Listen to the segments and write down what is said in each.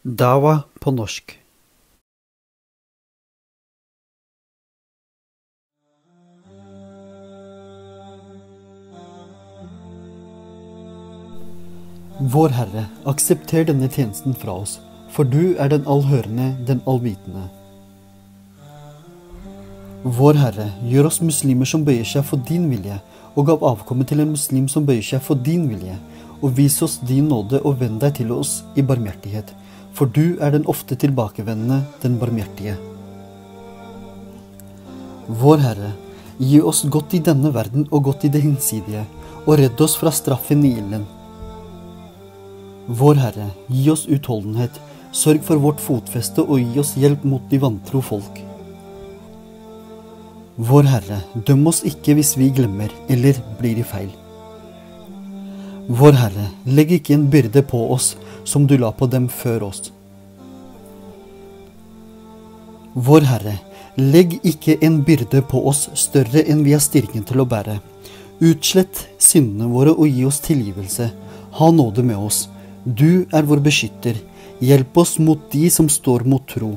Dawa på norsk. Vår Herre, aksepter denne tjenesten fra oss, for du er den allhørende, den allvitende. Vår Herre, gjør oss muslimer som bøyer seg for din vilje, og gav avkommet til en muslim som bøyer seg for din vilje, og vis oss din nåde og vend deg til oss i barmhjertighet, for du er den ofte tilbakevendende, den barmhjertige. Vår Herre, gi oss godt i denne verden og godt i det hinsidige, og redd oss fra straffen i ilden. Vår Herre, gi oss utholdenhet, sørg for vårt fotfeste og gi oss hjelp mot de vantro folk. Vår Herre, døm oss ikke hvis vi glemmer, eller blir i feil. Vår Herre, legg ikke en byrde på oss, som du la på dem før oss. Vår Herre, legg ikke en byrde på oss større enn vi har styrken til å bære. Utslett syndene våre og gi oss tilgivelse. Ha nåde med oss. Du er vår beskytter. Hjelp oss mot de som står mot tro.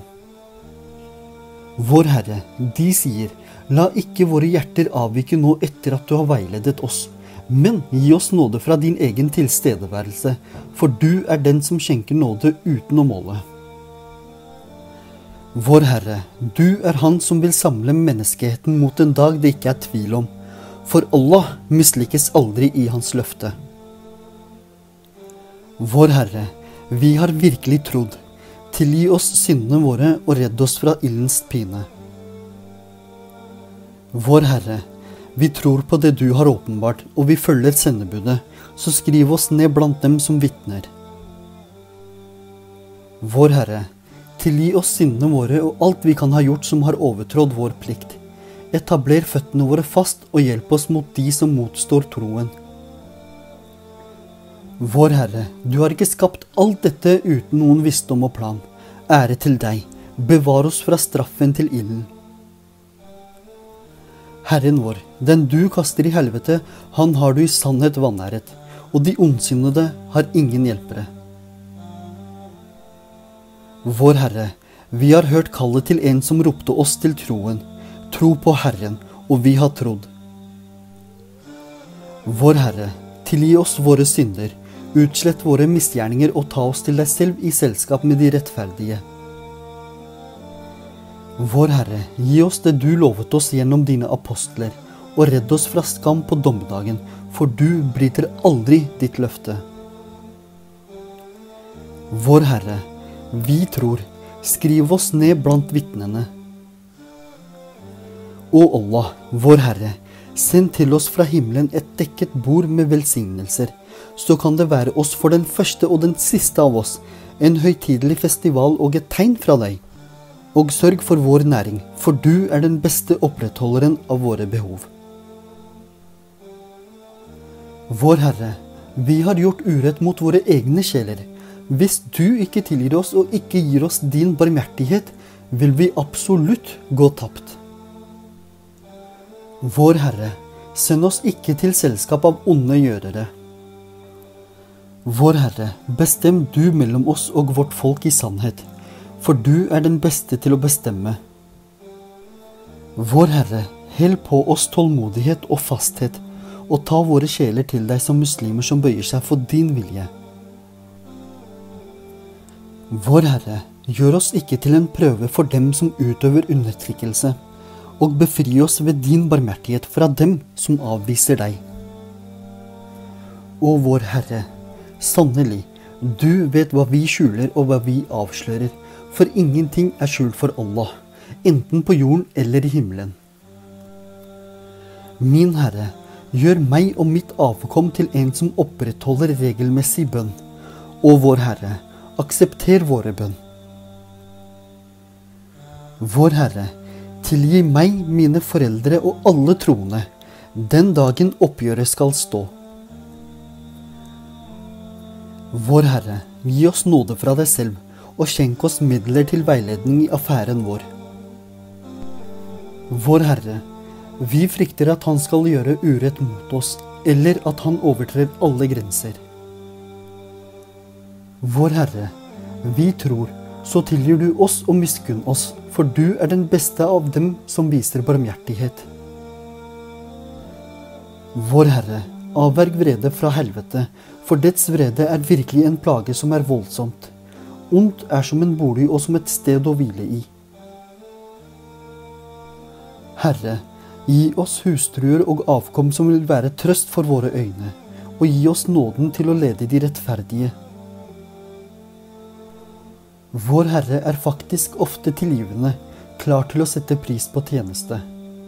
Vår Herre, de sier, la ikke våre hjerter avvike nå etter at du har veiledet oss, men gi oss nåde fra din egen tilstedeværelse, for du er den som skjenker nåde uten å måle. Vår Herre, du er han som vil samle menneskeheten mot en dag det ikke er tvil om, for Allah mislykkes aldri i hans løfte. Vår Herre, vi har virkelig trodd. Tilgi oss syndene våre og redd oss fra ildens pine. Vår Herre, vi tror på det du har åpenbart, og vi følger sendebudet, så skriv oss ned blant dem som vitner. Vår Herre, tilgi oss syndene våre og alt vi kan ha gjort som har overtrådt vår plikt. Etabler føttene våre fast og hjelp oss mot de som motstår troen. Vår Herre, du har ikke skapt alt dette uten noen visdom og plan. Ære til deg, bevar oss fra straffen til ilden. Herren vår, den du kaster i helvete, han har du i sannhet vanæret, og de ondsinnede har ingen hjelpere. Vår Herre, vi har hørt kallet til en som ropte oss til troen. Tro på Herren, og vi har trodd. Vår Herre, tilgi oss våre synder, utslett våre misgjerninger og ta oss til deg selv i selskap med de rettferdige. Vår Herre, gi oss det du lovet oss gjennom dine apostler, og redd oss fra skam på dommedagen, for du bryter aldri ditt løfte. Vår Herre, vi tror, skriv oss ned blant vitnene. Å Allah, vår Herre, send til oss fra himmelen et dekket bord med velsignelser, så kan det være oss for den første og den siste av oss, en høytidelig festival og et tegn fra deg. Og sørg for vår næring, for du er den beste opprettholderen av våre behov. Vår Herre, vi har gjort urett mot våre egne sjeler. Hvis du ikke tilgir oss og ikke gir oss din barmhjertighet, vil vi absolutt gå tapt. Vår Herre, send oss ikke til selskap av onde gjørere. Vår Herre, bestem du mellom oss og vårt folk i sannhet, for du er den beste til å bestemme. Vår Herre, hell på oss tålmodighet og fasthet, og ta våre sjeler til deg som muslimer som bøyer seg for din vilje. Vår Herre, gjør oss ikke til en prøve for dem som utøver undertrykkelse, og befri oss ved din barmhjertighet fra dem som avviser deg. Å vår Herre, sannelig, du vet hva vi skjuler og hva vi avslører, for ingenting er skjult for Allah, enten på jorden eller i himmelen. Min Herre, gjør meg og mitt avkom til en som opprettholder regelmessig bønn. Å vår Herre, aksepter våre bønn. Vår Herre, tilgi meg, mine foreldre og alle troende, den dagen oppgjøret skal stå. Vår Herre, gi oss nåde fra deg selv, og skjenk oss midler til veiledning i affæren vår. Vår Herre, vi frykter at han skal gjøre urett mot oss, eller at han overtrer alle grenser. Vår Herre, Vi tror, så tilgir du oss og miskunn oss, for du er den beste av dem som viser barmhjertighet. Vår Herre, avverg vrede fra helvete, for dets vrede er virkelig en plage som er voldsomt. Ondt er som en bolig og som et sted å hvile i. Herre, gi oss hustruer og avkom som vil være trøst for våre øyne, og gi oss nåden til å lede de rettferdige. Vår Herre er faktisk ofte tilgivende, klar til å sette pris på tjeneste.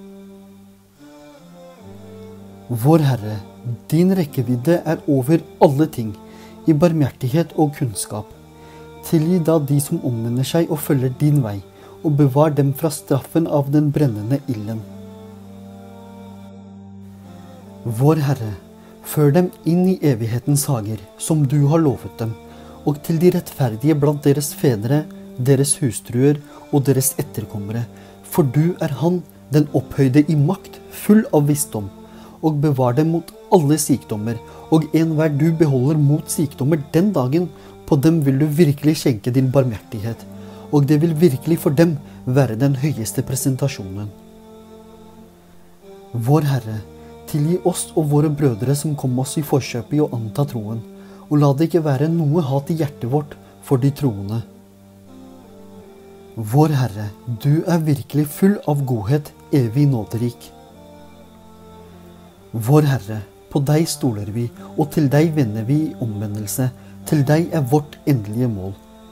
Vår Herre, din rekkevidde er over alle ting, i barmhjertighet og kunnskap. Tilgi da de som omvender seg og følger din vei, og bevar dem fra straffen av den brennende ilden. Vår Herre, før dem inn i evighetens hager, som du har lovet dem, og til de rettferdige blant deres fedre, deres hustruer og deres etterkommere, for du er han, den opphøyde i makt, full av visdom, og bevar dem mot alle sykdommer, og enhver du beholder mot sykdommer den dagen, på dem vil du virkelig skjenke din barmhjertighet, og det vil virkelig for dem være den høyeste presentasjonen. Vår Herre, tilgi oss og våre brødre som kom oss i forkjøpet i å anta troen, og la det ikke være noe hat i hjertet vårt for de troende. Vår Herre, du er virkelig full av godhet, evig nåderik. Vår Herre, på deg stoler vi, og til deg vender vi i omvendelse, til deg er vårt endelige mål.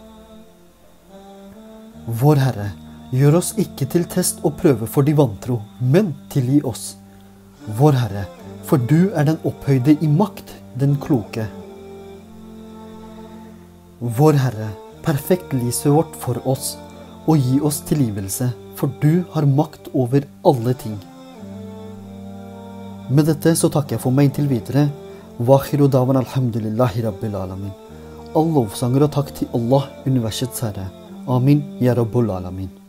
Vår Herre, gjør oss ikke til test og prøve for de vantro, men tilgi oss. Vår Herre, for du er den opphøyde i makt, den kloke. Vår Herre, perfekt lyset vårt for oss, og gi oss tilgivelse, for du har makt over alle ting. Med dette så takker jeg for meg inntil videre. Wakhiru dawan alhamdulillahi rabbil alamin. All lovsanger og takk til Allah, universets Herre. Amin, ya rabbul alamin.